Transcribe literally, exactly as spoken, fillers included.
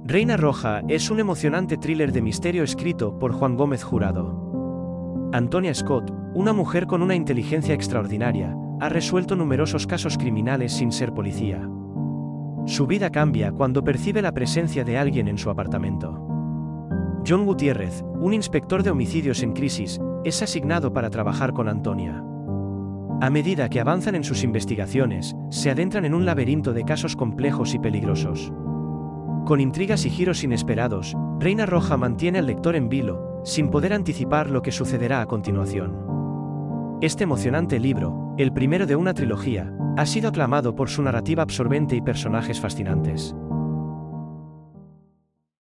Reina Roja es un emocionante thriller de misterio escrito por Juan Gómez Jurado. Antonia Scott, una mujer con una inteligencia extraordinaria, ha resuelto numerosos casos criminales sin ser policía. Su vida cambia cuando percibe la presencia de alguien en su apartamento. John Gutiérrez, un inspector de homicidios en crisis, es asignado para trabajar con Antonia. A medida que avanzan en sus investigaciones, se adentran en un laberinto de casos complejos y peligrosos. Con intrigas y giros inesperados, Reina Roja mantiene al lector en vilo, sin poder anticipar lo que sucederá a continuación. Este emocionante libro, el primero de una trilogía, ha sido aclamado por su narrativa absorbente y personajes fascinantes.